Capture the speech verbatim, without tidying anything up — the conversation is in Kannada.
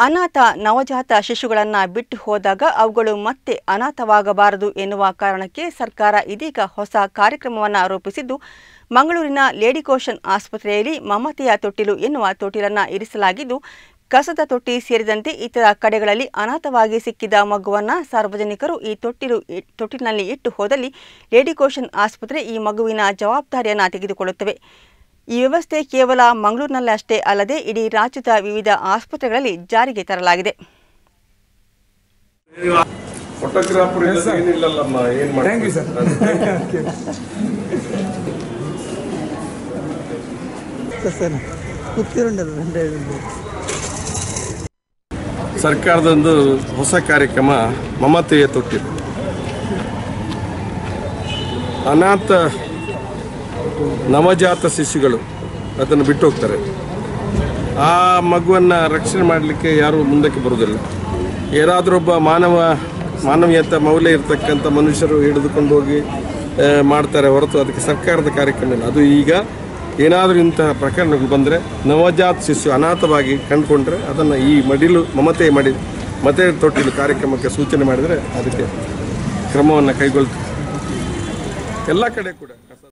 ಅನಾಥ ನವಜಾತ ಶಿಶುಗಳನ್ನು ಬಿಟ್ಟು ಹೋದಾಗ ಅವುಗಳು ಮತ್ತೆ ಅನಾಥವಾಗಬಾರದು ಎನ್ನುವ ಕಾರಣಕ್ಕೆ ಸರ್ಕಾರ ಇದೀಗ ಹೊಸ ಕಾರ್ಯಕ್ರಮವನ್ನು ರೂಪಿಸಿದ್ದು, ಮಂಗಳೂರಿನ ಲೇಡಿಕೋಷನ್ ಆಸ್ಪತ್ರೆಯಲ್ಲಿ ಮಮತೆಯ ತೊಟ್ಟಿಲು ಎನ್ನುವ ತೊಟ್ಟಿಲನ್ನು ಇರಿಸಲಾಗಿದ್ದು, ಕಸದ ತೊಟ್ಟಿ ಸೇರಿದಂತೆ ಇತರ ಕಡೆಗಳಲ್ಲಿ ಅನಾಥವಾಗಿ ಸಿಕ್ಕಿದ ಮಗುವನ್ನು ಸಾರ್ವಜನಿಕರು ಈ ತೊಟ್ಟಿಲು ತೊಟ್ಟಿಲಿನಲ್ಲಿ ಇಟ್ಟು ಹೋದಲ್ಲಿ ಲೇಡಿಕೋಷನ್ ಆಸ್ಪತ್ರೆ ಈ ಮಗುವಿನ ಜವಾಬ್ದಾರಿಯನ್ನು ತೆಗೆದುಕೊಳ್ಳುತ್ತವೆ. ಈ ವ್ಯವಸ್ಥೆ ಕೇವಲ ಮಂಗಳೂರಿನಲ್ಲಷ್ಟೇ ಅಲ್ಲದೆ ಇಡೀ ರಾಜ್ಯದ ವಿವಿಧ ಆಸ್ಪತ್ರೆಗಳಲ್ಲಿ ಜಾರಿಗೆ ತರಲಾಗಿದೆ. ಸರ್ಕಾರದೊಂದು ಹೊಸ ಕಾರ್ಯಕ್ರಮ ಮಮತೆಯ ತೊಟ್ಟಿಲು. ಅನಾಥ ನವಜಾತ ಶಿಶುಗಳು ಅದನ್ನು ಬಿಟ್ಟು ಹೋಗ್ತಾರೆ. ಆ ಮಗುವನ್ನು ರಕ್ಷಣೆ ಮಾಡಲಿಕ್ಕೆ ಯಾರೂ ಮುಂದಕ್ಕೆ ಬರೋದಿಲ್ಲ. ಯಾರಾದರೊಬ್ಬ ಮಾನವ ಮಾನವೀಯತೆ ಮೌಲ್ಯ ಇರತಕ್ಕಂಥ ಮನುಷ್ಯರು ಹಿಡಿದುಕೊಂಡು ಹೋಗಿ ಮಾಡ್ತಾರೆ ಹೊರತು ಅದಕ್ಕೆ ಸರ್ಕಾರದ ಕಾರ್ಯಕ್ರಮ ಇಲ್ಲ. ಅದು ಈಗ ಏನಾದರೂ ಇಂತಹ ಪ್ರಕರಣಗಳು ಬಂದರೆ ನವಜಾತ ಶಿಶು ಅನಾಥವಾಗಿ ಕಂಡುಕೊಂಡ್ರೆ ಅದನ್ನು ಈ ಮಡಿಲು ಮಮತೆ ಮಡಿ ಮಮತೆ ತೊಟ್ಟಿಲು ಕಾರ್ಯಕ್ರಮಕ್ಕೆ ಸೂಚನೆ ಮಾಡಿದರೆ ಅದಕ್ಕೆ ಕ್ರಮವನ್ನು ಕೈಗೊಳ್ತಾರೆ. ಎಲ್ಲ ಕಡೆ ಕೂಡ